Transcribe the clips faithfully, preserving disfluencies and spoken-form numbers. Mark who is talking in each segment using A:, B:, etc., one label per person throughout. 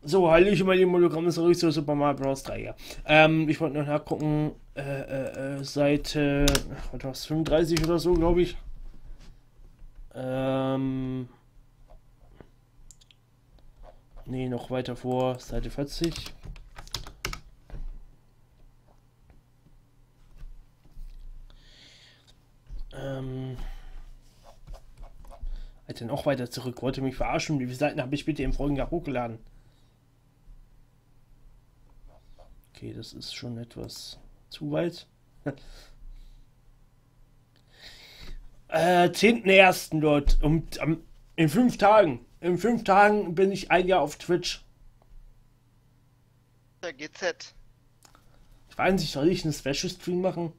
A: So, Hallöchen, mein lieben Hologramm, zurück zu Super Mario Bros. drei. Ja. Ähm, ich wollte noch nachgucken, äh, äh, äh, Seite, was war's, fünfunddreißig oder so, glaube ich. Ähm, nee, noch weiter vor, Seite vierzig. Ähm, Alter, noch weiter zurück, wollte mich verarschen, wie viele Seiten habe ich bitte im vorigen Jahr hochgeladen? Okay, das ist schon etwas zu weit. Äh, zehnten ersten dort. Und um, in fünf Tagen. In fünf Tagen bin ich ein Jahr auf Twitch.
B: Der G Z.
A: Ich weiß nicht, soll ich einen Special Stream machen?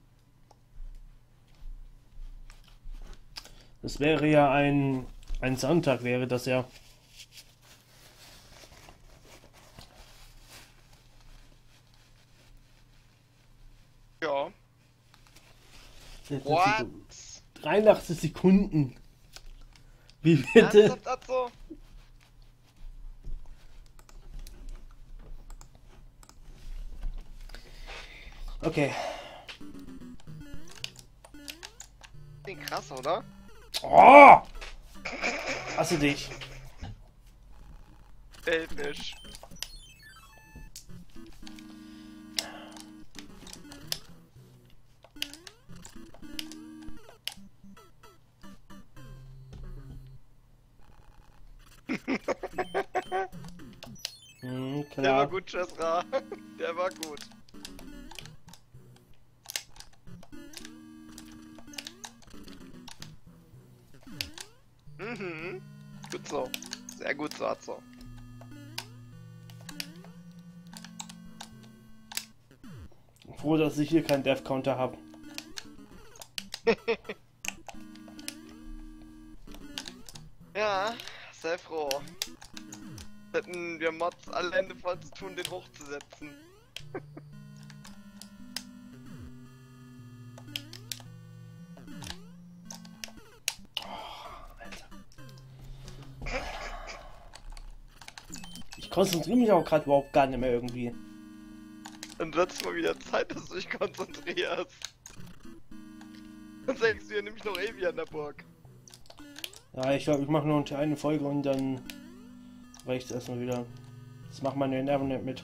A: Das wäre ja ein, ein Sonntag, wäre das ja.
B: Ja.
A: What?
B: What?
A: dreiundachtzig Sekunden. Wie bitte?
B: Ernsthaft, Atzo?
A: Okay.
B: Klingt krass, oder?
A: Oh! Hasse dich.
B: Elfisch.
A: Hm,
B: Der war
A: klar.
B: gut, Chesra. Der war gut. Mhm. Gut so. Sehr gut so, Atzo.
A: Froh, dass ich hier keinen Death Counter habe.
B: Ja, sei froh. Hätten wir Mods alle Hände voll zu tun, den hochzusetzen.
A: Ich konzentriere mich auch gerade überhaupt gar nicht mehr irgendwie.
B: Dann wird's mal wieder Zeit, dass du dich konzentrierst. Dann denkst du ja nämlich noch ewig an der Burg.
A: Ja, ich glaube, ich mache nur eine Folge und dann reicht es erstmal wieder. Das macht meine Nerven nicht mit.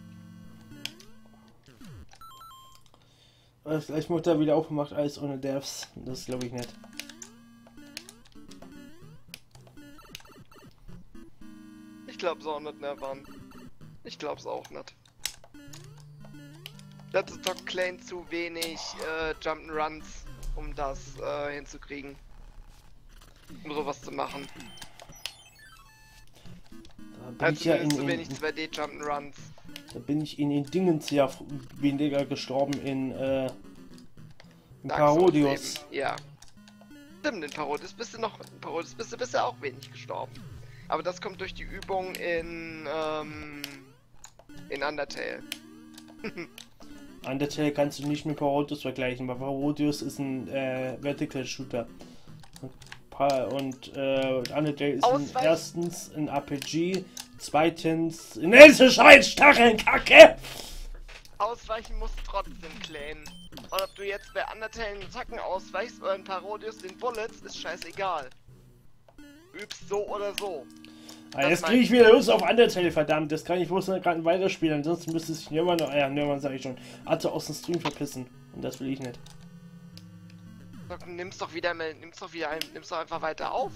A: Also vielleicht wird da wieder aufgemacht, alles ohne Devs. Das glaube ich nicht.
B: Ich glaub's auch nicht, ne, Mann. Ich glaub's auch nicht. Dazu zockt Klein zu wenig äh, Jump'n'Runs, um das äh, hinzukriegen. Um sowas zu machen.
A: Da bin
B: Also
A: ich ja in,
B: zumindest zu
A: in,
B: wenig zwei D Jump'n'Runs.
A: da bin ich in den Dingens ja weniger gestorben in, äh, in
B: Dark Souls
A: Parodius.
B: eben, ja. Stimmt, in Parodius bist du noch, in Parodius bist du bisher auch wenig gestorben. Aber das kommt durch die Übung in, ähm, in Undertale.
A: Undertale kannst du nicht mit Parodius vergleichen, weil Parodius ist ein äh, Vertical Shooter. Und, Pa- und äh, Undertale ist ein,
B: Ausweich-
A: erstens ein R P G, zweitens. Nächste Scheiß Stacheln, Kacke!
B: Ausweichen musst du trotzdem, Clan. Und ob du jetzt bei Undertale einen Zacken ausweichst oder in Parodius den Bullets, ist scheißegal. Du übst so oder so.
A: Ah,
B: Das
A: jetzt
B: mein
A: kriege ich
B: ich.
A: wieder Lust auf Undertale, verdammt. Das kann ich bloß noch gerade weiterspielen, ansonsten müsste sich immer noch. Ja, Nirmann sag ich schon. Hatte aus dem Stream verpissen. Und das will ich nicht.
B: Sag, Nimm's doch wieder, mal- nimm's doch wieder, ein, nimm's doch einfach weiter auf.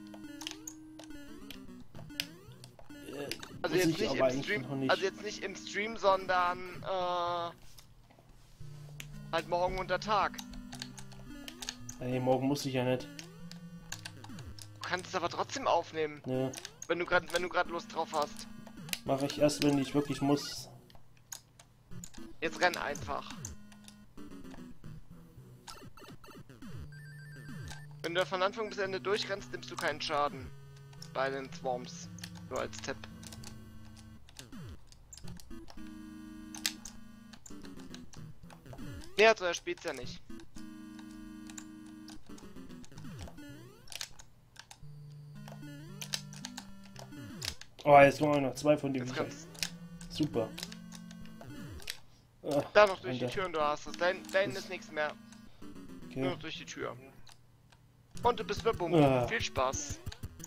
A: Äh,
B: Also
A: muss
B: jetzt
A: ich
B: nicht
A: aber
B: im
A: eigentlich
B: Stream,
A: noch nicht.
B: also jetzt nicht im Stream, sondern äh, halt morgen unter Tag.
A: Nee, morgen muss ich ja nicht.
B: Du kannst es aber trotzdem aufnehmen,
A: Ne,
B: wenn du gerade, wenn du gerade Lust drauf hast.
A: mache ich erst, wenn ich wirklich muss.
B: Jetzt renn einfach. Wenn du von Anfang bis Ende durchrennst, nimmst du keinen Schaden bei den Swarms. Nur als Tipp. Nee, also er spielt's ja nicht.
A: Oh, jetzt kommen noch zwei von dem. Super.
B: Ach, da noch durch die Tür und du hast es. Da hinten ist nichts mehr. Okay. Nur noch durch die Tür. Und du bist verbunden. Ah. Viel Spaß.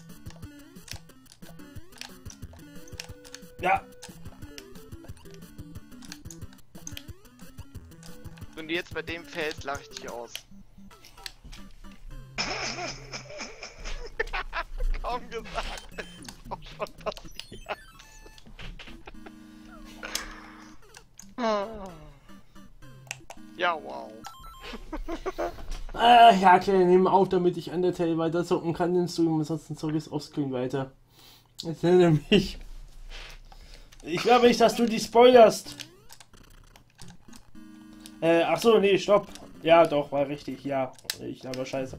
A: Ja.
B: Wenn du jetzt bei dem fällst, lache ich dich aus. Kaum gesagt, es ist auch schon passiert. Ja, wow.
A: Ah, ja, okay, nehmen auf, damit ich Undertale weiter zocken kann, den Stream, ansonsten zocke ich es offscreen weiter. Jetzt nenne mich. Ich glaube nicht, dass du die spoilerst. Äh, ach so, nee, stopp. Ja, doch, war richtig, ja. Ich aber scheiße.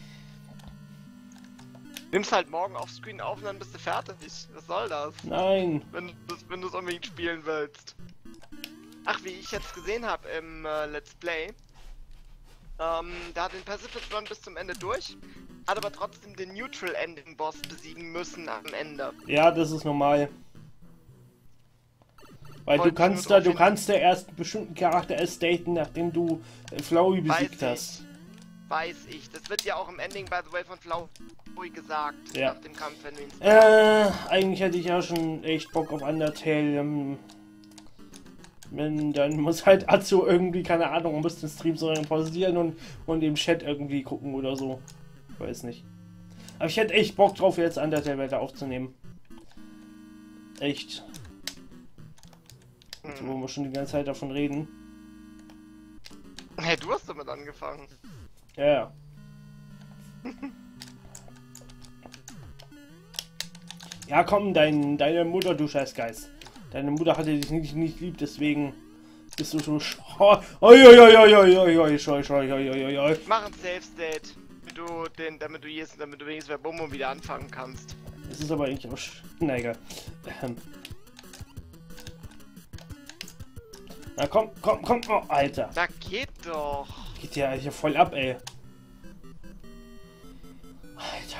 B: Nimm's halt morgen auf Screen auf und dann bist du fertig. Was soll das?
A: Nein.
B: Wenn du wenn du es unbedingt spielen willst. Ach, wie ich jetzt gesehen habe im äh, Let's Play. Ähm, der hat den Pacific Run bis zum Ende durch, hat aber trotzdem den Neutral Ending Boss besiegen müssen am Ende.
A: Ja, das ist normal. Weil Wollte du kannst da, du kannst ja erst einen bestimmten Charakter estaten, nachdem du äh, Flowey besiegt
B: Weiß
A: hast.
B: Ich. Weiß ich. Das wird ja auch im Ending, by the way, von Flowey gesagt.
A: Ja.
B: Nach dem Kampf, wenn du ihn
A: Äh, eigentlich hätte ich ja schon echt Bock auf Undertale. Ähm, wenn, dann muss halt Atzo irgendwie, keine Ahnung, muss den Stream so pausieren und, und im Chat irgendwie gucken oder so. Ich weiß nicht. Aber ich hätte echt Bock drauf, jetzt Undertale weiter aufzunehmen. Echt. Also, wo wir schon die ganze Zeit davon reden.
B: Hey, du hast damit angefangen.
A: Ja, ja. Ja, komm, dein, deine Mutter, du Scheißgeist. Deine Mutter hatte dich nicht, nicht lieb, deswegen bist du so sch... Oi, oi, oi, oi, oi, oi, oi, scheu, scheu, oi, oi, oi.
B: Mach ein Safe State, damit du, den, damit du hier, damit du wenigstens bei Bomo wieder anfangen kannst.
A: Das ist aber eigentlich auch... Sch Na egal. Ähm. Na komm, komm, komm, oh, Alter.
B: Da geht doch.
A: Geht ja hier voll ab, ey. Alter.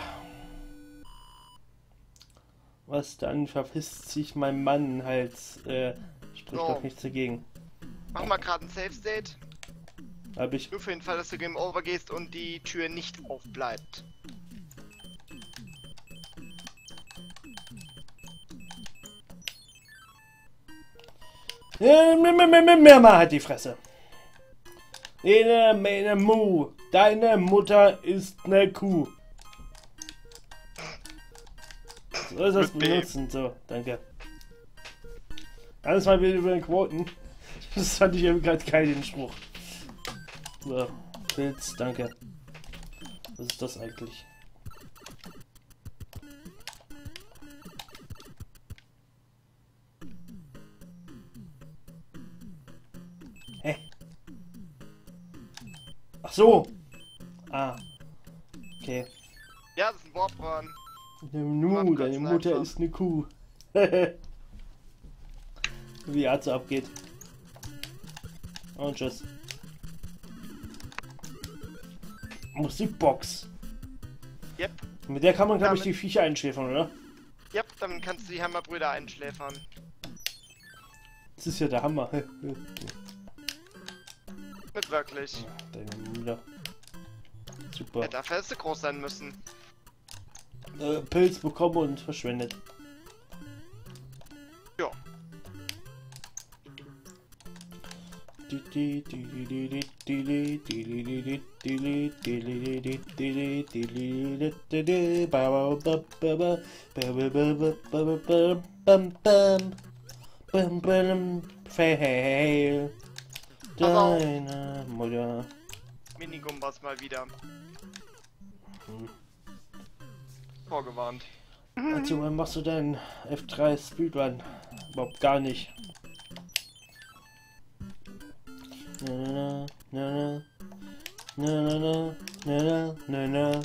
A: Was dann verpisst sich mein Mann halt, äh, spricht
B: so.
A: Doch nichts dagegen.
B: Mach mal gerade ein Safe State.
A: Hab ich.
B: Nur für den Fall, dass du Game Over gehst und die Tür nicht aufbleibt.
A: Mehr mal halt die Fresse. Ene, meine Mu. Deine Mutter ist ne Kuh. So ist das benutzen. So, danke. Alles mal wieder über den Quoten. Das fand ich eben gerade geil, den Spruch. So, Pilz, danke. Was ist das eigentlich? Hä? Ach so. Ah. Okay.
B: Ja, das ist ein Warp Run.
A: Nu, deine Mutter einfach. Ist eine Kuh. Wie Atze abgeht. Und tschüss. Musikbox.
B: Yep.
A: Mit der kann man, glaube ich, die Viecher einschläfern, oder?
B: Yep, dann kannst du die Hammerbrüder einschläfern.
A: Das ist ja der Hammer.
B: Nicht wirklich.
A: Deine Mutter. Super.
B: Ja, dafür hättest du groß sein müssen.
A: Äh, Pilz bekommen und verschwendet.
B: Ja.
A: Fail. Deine Mutter.
B: Minigumbas mal wieder. Hm. Vorgewarnt.
A: Also, wann machst du denn F drei Speedrun? Überhaupt gar nicht. Na na na na na na na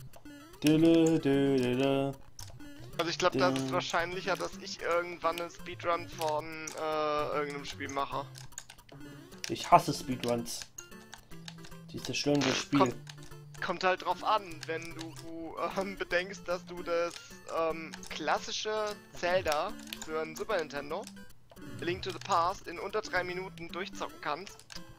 A: na.
B: Also ich glaube, das ist wahrscheinlicher, dass ich irgendwann einen Speedrun von äh, irgendeinem Spiel mache.
A: Ich hasse Speedruns. Die zerstören das Spiel.
B: Kommt, Kommt halt drauf an, wenn du ähm, bedenkst, dass du das ähm, klassische Zelda für ein Super Nintendo, A Link to the Past, in unter drei Minuten durchzocken kannst.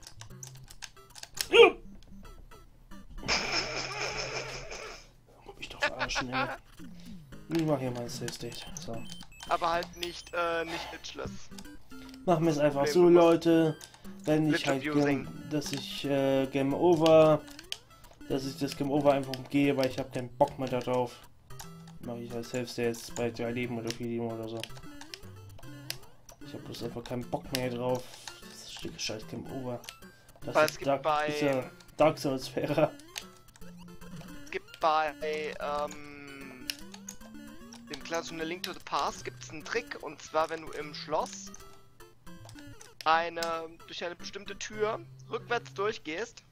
A: Ich doch verarschen, ey. Ich mach hier mal ein Save State. So.
B: Aber halt nicht, äh, nicht itchless.
A: Machen wir es einfach
B: Nee,
A: so,
B: du musst
A: Leute. Wenn ich
B: Glitch
A: halt,
B: abusing.
A: gern, dass ich äh, Game Over, dass ich das Game Over einfach umgehe, weil ich habe keinen Bock mehr darauf. Mache ich als Save States bei drei Leben oder vier Leben oder so. Ich habe bloß einfach keinen Bock mehr drauf. Das Stück scheiß Game Over. Das
B: Weil
A: ist
B: es gibt
A: Dark,
B: bei-
A: dieser Dark Souls Sphäre.
B: Es gibt bei ähm, dem klassischen A Link to the Past gibt es einen Trick, und zwar wenn du im Schloss eine durch eine bestimmte Tür rückwärts durchgehst,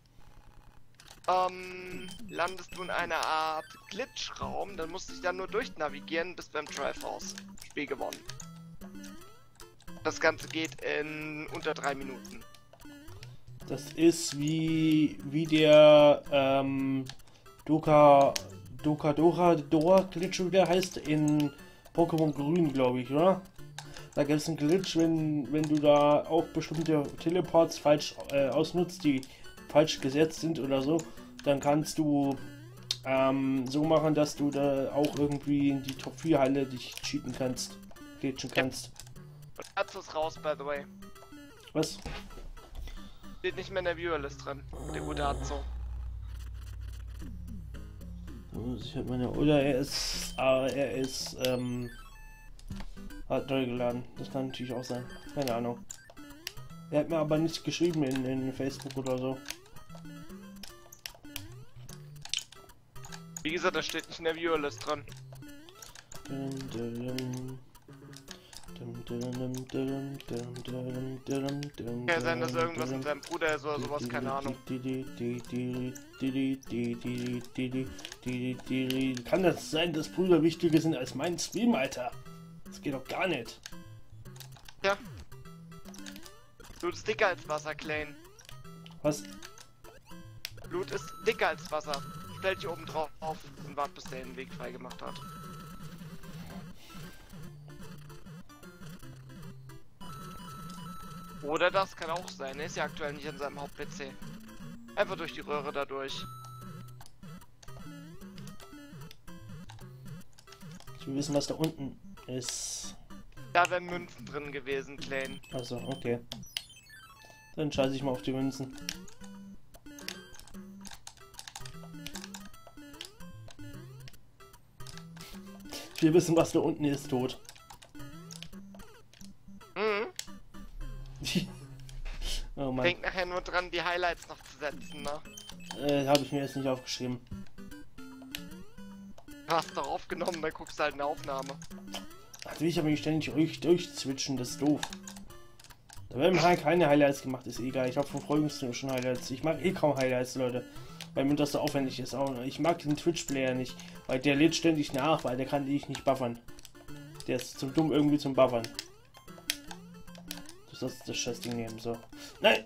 B: ähm, landest du in einer Art Glitch-Raum, dann musst du dich dann nur durchnavigieren, bis beim Triforce Spiel gewonnen. Das Ganze geht in unter drei Minuten.
A: Das ist wie, wie der ähm, Doka, Doka Dora, Dora Glitch, wie der heißt, in Pokémon Grün, glaube ich, oder? Da gibt es einen Glitch, wenn, wenn du da auch bestimmte Teleports falsch äh, ausnutzt, die falsch gesetzt sind oder so, dann kannst du ähm, so machen, dass du da auch irgendwie in die Top vier Halle dich cheaten kannst, glitchen kannst.
B: Und dazu ist raus, by the way.
A: Was?
B: Steht nicht mehr in der Viewerlist drin. Der gute Azo.
A: Ich hab meine, oder er ist, äh, er ist, ähm, hat neu geladen. Das kann natürlich auch sein. Keine Ahnung. Er hat mir aber nichts geschrieben in, in Facebook oder so.
B: Wie gesagt, das steht nicht in der Viewerlist drin. Kann sein, dass irgendwas mit seinem Bruder ist oder sowas, keine Ahnung.
A: Kann das sein, dass Brüder wichtiger sind als mein Stream, Alter? Das geht doch gar nicht.
B: Ja. Blut ist dicker als Wasser, Klein.
A: Was?
B: Blut ist dicker als Wasser. Stell dich oben drauf auf und wart, bis der den Weg freigemacht hat. Oder das kann auch sein. Er ist ja aktuell nicht an seinem Haupt-P C. Einfach durch die Röhre dadurch.
A: Ich will wissen, was da unten ist.
B: Da wären Münzen drin gewesen, Klein.
A: Also, okay. Dann scheiße ich mal auf die Münzen. Ich will wissen, was da unten ist, tot.
B: Mhm.
A: Oh Mann.
B: Denk nachher nur dran, die Highlights noch zu setzen, ne?
A: Äh, habe ich mir jetzt nicht aufgeschrieben.
B: Du hast doch aufgenommen, dann guckst du halt eine Aufnahme.
A: Also ich habe mich ständig durch, durchzwitschen, das ist doof. Da werden halt keine Highlights gemacht, ist egal. Ich habe von Folgenstream schon Highlights. Ich mag eh kaum Highlights, Leute. Weil mir das so aufwendig ist. Auch, ich mag den Twitch-Player nicht. Weil der lädt ständig nach, weil der kann ich nicht buffern. Der ist zu dumm irgendwie zum Buffern. Du sollst das Scheißding nehmen, so. Nein!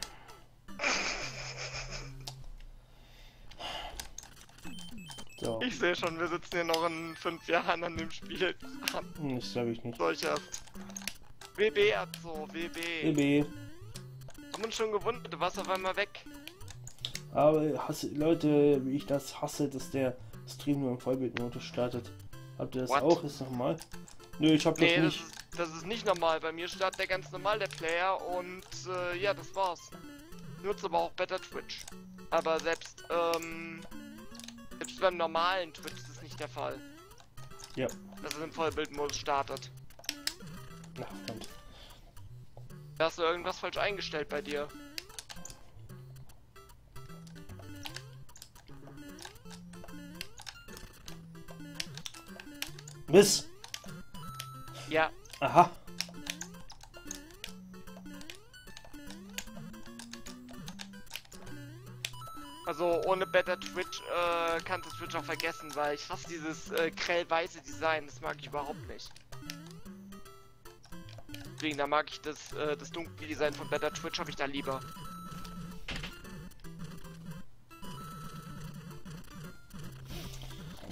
A: So.
B: Ich sehe schon, wir sitzen hier noch in fünf Jahren an dem Spiel.
A: Hm, das glaube ich nicht.
B: Solches. W B, also, W B.
A: B B.
B: Haben uns schon gewundert, du warst auf einmal weg.
A: Aber hasse, Leute, wie ich das hasse, dass der Stream nur im Vollbildmodus startet. Habt ihr das
B: What?
A: auch? Ist normal? Nö, ich hab
B: Nee,
A: das
B: das
A: nicht.
B: ist, das ist nicht normal. Bei mir startet der ganz normal, der Player, und äh, ja, das war's. Nutze aber auch Better Twitch. Aber selbst, ähm, selbst beim normalen Twitch ist das nicht der Fall.
A: Ja.
B: Dass es im Vollbildmodus startet.
A: Na, verdammt.
B: Da hast du irgendwas falsch eingestellt bei dir.
A: Miss!
B: Ja,
A: Aha.
B: also ohne Better Twitch äh, kannst du Twitch auch vergessen, weil ich hasse dieses äh, grellweiße Design, das mag ich überhaupt nicht. Deswegen, da mag ich das, äh, das dunkle Design von Better Twitch, habe ich da lieber.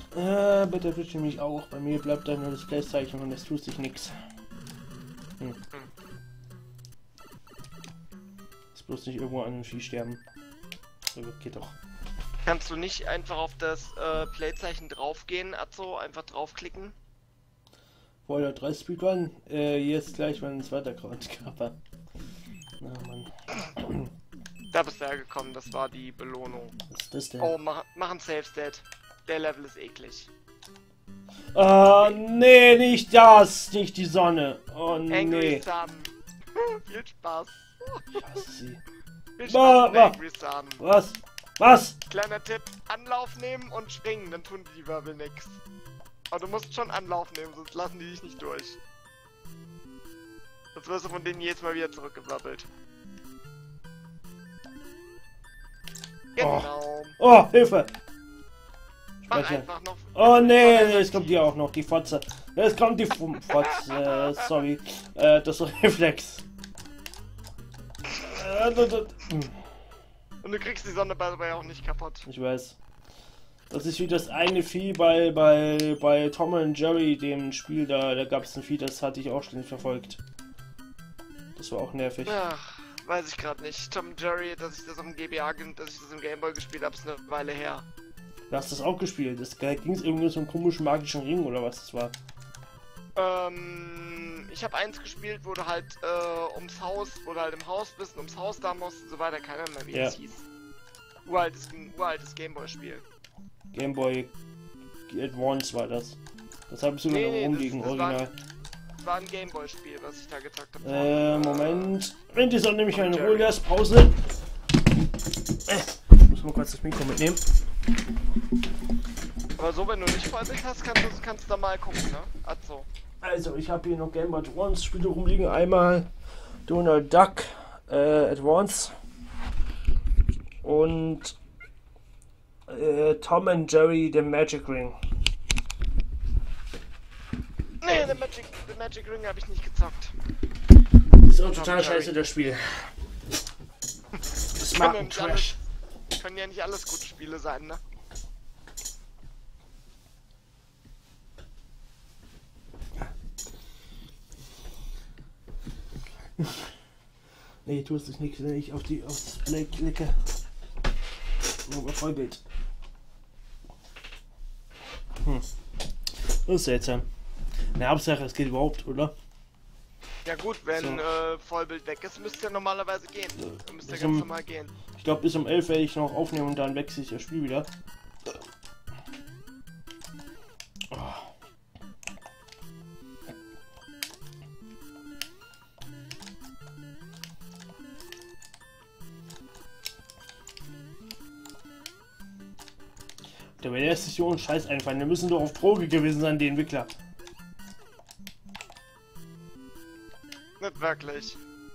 A: Äh, bitte bitte mich auch. Bei mir bleibt da nur das Gleichzeichen und es tut sich nichts. Hm. Ist bloß nicht irgendwo an einem Vieh sterben. So, geht doch.
B: Kannst du nicht einfach auf das äh, Playzeichen draufgehen, Atzo? Einfach draufklicken?
A: Vorher drei Speedrun, äh, jetzt gleich mein zweiter Grabber. Na Mann.
B: Da bist du hergekommen, das war die Belohnung.
A: Was ist das denn?
B: Oh, mach, mach ein Safe State. Der Level ist eklig.
A: Oh, nee, nicht das! Nicht die Sonne! Oh,
B: Angry
A: nee.
B: Sun. Viel Spaß.
A: Ich hasse sie.
B: Viel
A: Bah,
B: Spaß mit
A: bah.
B: Angry Sun.
A: Was? Was?
B: Kleiner Tipp, Anlauf nehmen und springen, dann tun die Wirbel nix. Aber du musst schon Anlauf nehmen, sonst lassen die dich nicht durch. Sonst wirst du von denen jedes Mal wieder zurückgewirbelt. Genau.
A: Oh, Hilfe!
B: Mach
A: Speichern.
B: einfach noch.
A: Oh nee, jetzt kommt die auch noch, die Fotze. Jetzt kommt die F- Fotze, äh, sorry. Äh, das ist Reflex. Äh, d- d- hm.
B: Und du kriegst die Sonne dabei auch nicht kaputt.
A: Ich weiß. Das ist wie das eine Vieh bei, bei, bei Tom und Jerry, dem Spiel, da, da gab es ein Vieh, das hatte ich auch schon verfolgt. Das war auch nervig.
B: Ach, weiß ich gerade nicht. Tom und Jerry, dass ich das auf dem G B A, ge- dass ich das im Gameboy gespielt habe, ist eine Weile her.
A: Du hast das auch gespielt. Das ging es irgendwie so einen komischen magischen Ring oder was das war.
B: Ähm, ich habe eins gespielt, wo du halt äh, ums Haus, wo du halt im Haus bist und ums Haus da musst und so weiter, keiner mehr wie
A: Ja.
B: es hieß. Uraltes, ein uraltes Gameboy-Spiel.
A: Game Boy Advance war das. Das habe ich sogar
B: Nee,
A: noch
B: nee,
A: rumliegen,
B: das- das war-
A: original.
B: Das war ein Gameboy-Spiel, was ich da gezockt habe.
A: Äh, Moment. Wenn die Sonne mich in
B: Jerry.
A: Ruhe lässt, Pause. Äh, muss mal kurz das Mikro mitnehmen.
B: Aber so, wenn du nicht Vollbild hast, kannst du kannst du da mal gucken, ne? Also.
A: Also, ich habe hier noch Game Boy Advance Spiele rumliegen. Einmal Donald Duck äh, Advance und äh, Tom and Jerry The Magic Ring.
B: Nee, The Magic, The Magic Ring habe ich nicht gezockt.
A: Ist auch total
B: and Jerry.
A: scheiße, das Spiel. Das
B: Kann
A: mag
B: ja
A: ein
B: nicht
A: Trash.
B: alles- Können ja nicht alles gute Spiele sein, ne?
A: Nee, tu es nicht, wenn ich auf die aufs Display klicke. Nur Vollbild. Hm. Das ist seltsam. Na, Hauptsache, es geht überhaupt, oder?
B: Ja gut, wenn
A: So.
B: äh, Vollbild weg ist, müsste ja normalerweise gehen. Dann müsste ja
A: Bis
B: ganz
A: um-
B: normal gehen.
A: Ich glaube, bis um elf werde ich noch aufnehmen und dann wechsle ich das Spiel wieder. Oh. Da wäre sich so ein Scheiß einfallen. Wir müssen doch auf Droge gewesen sein, die Entwickler.
B: Nicht wirklich.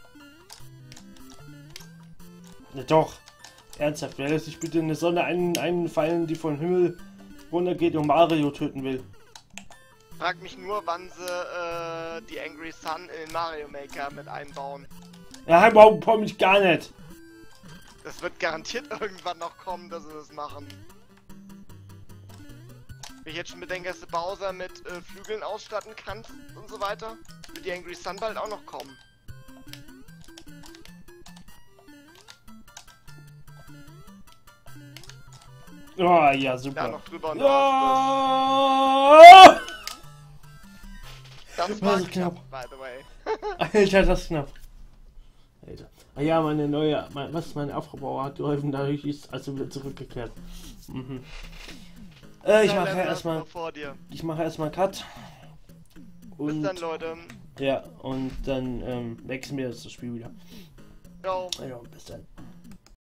A: Ja, doch. Ernsthaft, wer lässt sich bitte eine Sonne ein, einfallen, die vom Himmel runtergeht und Mario töten will?
B: Frag mich nur, wann sie äh, die Angry Sun in den Mario Maker mit einbauen.
A: Ja, überhaupt komme ich gar nicht.
B: Das wird garantiert irgendwann noch kommen, dass sie das machen. Wenn ich jetzt schon bedenke, dass du Bowser mit äh, Flügeln ausstatten kannst und so weiter, wird die Angry Sun bald auch noch kommen.
A: Oh, ja,
B: Da
A: super.
B: noch drüber und
A: Ja!
B: Das
A: war
B: war
A: so knapp.
B: knapp, by the way.
A: Alter, das ist knapp. Alter. Ah ja, meine neue, mein, was, meine Afrobauer hat geholfen, dadurch ist also wieder zurückgekehrt. Mhm. Äh, ich
B: Dein
A: mache
B: Level hast du
A: erstmal,
B: noch vor dir.
A: ich mache erstmal Cut.
B: Bis
A: Und,
B: dann, Leute.
A: ja, und dann ähm, wechseln wir das Spiel wieder.
B: Ciao.
A: Ja, bis dann.